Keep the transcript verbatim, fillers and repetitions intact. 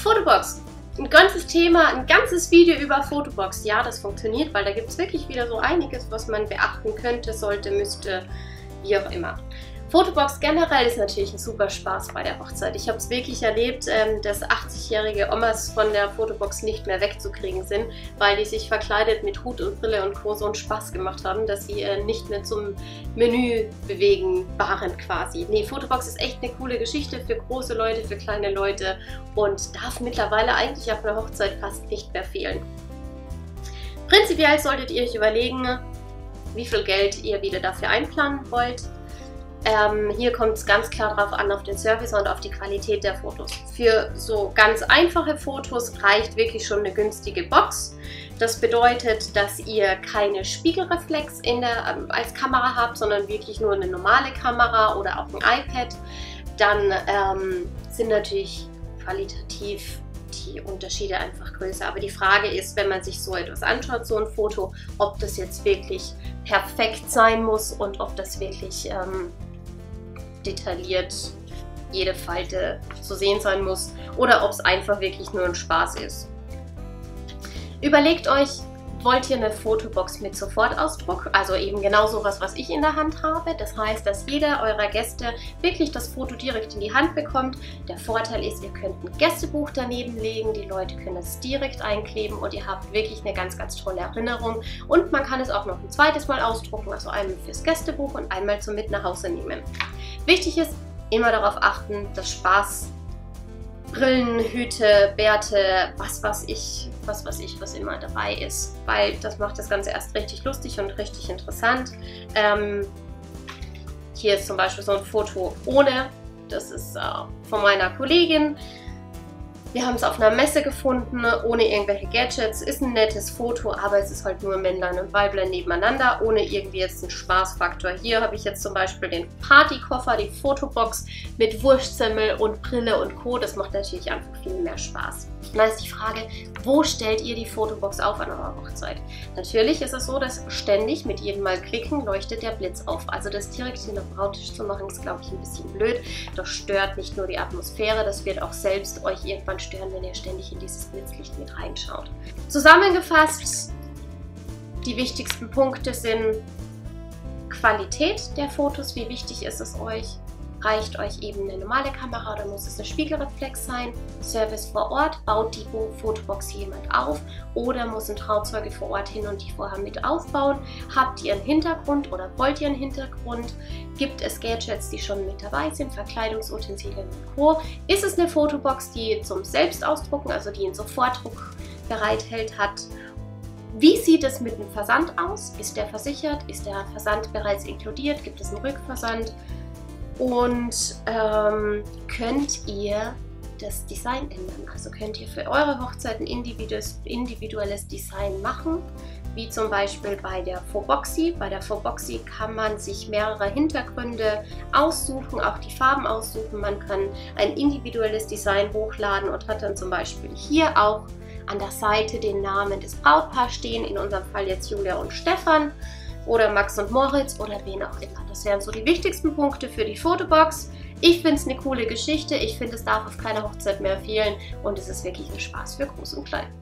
Fotobox. Ein ganzes Thema, ein ganzes Video über Fotobox. Ja, das funktioniert, weil da gibt es wirklich wieder so einiges, was man beachten könnte, sollte, müsste, wie auch immer. Fotobox generell ist natürlich ein super Spaß bei der Hochzeit. Ich habe es wirklich erlebt, dass achtzigjährige Omas von der Fotobox nicht mehr wegzukriegen sind, weil die sich verkleidet mit Hut und Brille und Co. so einen Spaß gemacht haben, dass sie nicht mehr zum Menü bewegen waren quasi. Nee, Fotobox ist echt eine coole Geschichte für große Leute, für kleine Leute und darf mittlerweile eigentlich auf einer Hochzeit fast nicht mehr fehlen. Prinzipiell solltet ihr euch überlegen, wie viel Geld ihr wieder dafür einplanen wollt. Ähm, hier kommt es ganz klar darauf an, auf den Service und auf die Qualität der Fotos. Für so ganz einfache Fotos reicht wirklich schon eine günstige Box. Das bedeutet, dass ihr keine Spiegelreflex in der, ähm, als Kamera habt, sondern wirklich nur eine normale Kamera oder auch ein iPad. Dann ähm, sind natürlich qualitativ die Unterschiede einfach größer. Aber die Frage ist, wenn man sich so etwas anschaut, so ein Foto, ob das jetzt wirklich perfekt sein muss und ob das wirklich ähm, detailliert jede Falte zu sehen sein muss oder ob es einfach wirklich nur ein Spaß ist. Überlegt euch, wollt ihr eine Fotobox mit Sofortausdruck, also eben genau sowas, was ich in der Hand habe. Das heißt, dass jeder eurer Gäste wirklich das Foto direkt in die Hand bekommt. Der Vorteil ist, ihr könnt ein Gästebuch daneben legen, die Leute können es direkt einkleben und ihr habt wirklich eine ganz, ganz tolle Erinnerung. Und man kann es auch noch ein zweites Mal ausdrucken, also einmal fürs Gästebuch und einmal zum Mit nach Hause nehmen. Wichtig ist, immer darauf achten, dass Spaß, Brillen, Hüte, Bärte, was weiß ich, was weiß ich, was immer dabei ist, weil das macht das Ganze erst richtig lustig und richtig interessant. Ähm, hier ist zum Beispiel so ein Foto ohne, das ist äh, von meiner Kollegin. Wir haben es auf einer Messe gefunden, ohne irgendwelche Gadgets. Ist ein nettes Foto, aber es ist halt nur Männlein und Weiblein nebeneinander, ohne irgendwie jetzt einen Spaßfaktor. Hier habe ich jetzt zum Beispiel den Partykoffer, die Fotobox mit Wurstsemmel und Brille und Co. Das macht natürlich einfach viel mehr Spaß. Und dann ist die Frage, wo stellt ihr die Fotobox auf an eurer Hochzeit? Natürlich ist es so, dass ständig mit jedem Mal klicken leuchtet der Blitz auf. Also das direkt in der Brautisch zu machen, ist, glaube ich, ein bisschen blöd. Das stört nicht nur die Atmosphäre, das wird auch selbst euch irgendwann stören, wenn ihr ständig in dieses Blitzlicht mit reinschaut. Zusammengefasst, die wichtigsten Punkte sind Qualität der Fotos, wie wichtig ist es euch? Reicht euch eben eine normale Kamera oder muss es eine Spiegelreflex sein? Service vor Ort, baut die Fotobox jemand auf oder muss ein Trauzeuge vor Ort hin und die vorher mit aufbauen? Habt ihr einen Hintergrund oder wollt ihr einen Hintergrund? Gibt es Gadgets, die schon mit dabei sind, Verkleidungsutensilien und Co.? Ist es eine Fotobox, die zum Selbstausdrucken, also die einen Sofortdruck bereithält, hat? Wie sieht es mit dem Versand aus? Ist der versichert? Ist der Versand bereits inkludiert? Gibt es einen Rückversand? Und ähm, könnt ihr das Design ändern? Also könnt ihr für eure Hochzeit ein individuelles, individuelles Design machen, wie zum Beispiel bei der Foboxy. Bei der Foboxy kann man sich mehrere Hintergründe aussuchen, auch die Farben aussuchen. Man kann ein individuelles Design hochladen und hat dann zum Beispiel hier auch an der Seite den Namen des Brautpaars stehen, in unserem Fall jetzt Julia und Stefan. Oder Max und Moritz oder wen auch immer. Das wären so die wichtigsten Punkte für die Fotobox. Ich finde es eine coole Geschichte. Ich finde, es darf auf keiner Hochzeit mehr fehlen und es ist wirklich ein Spaß für Groß und Klein.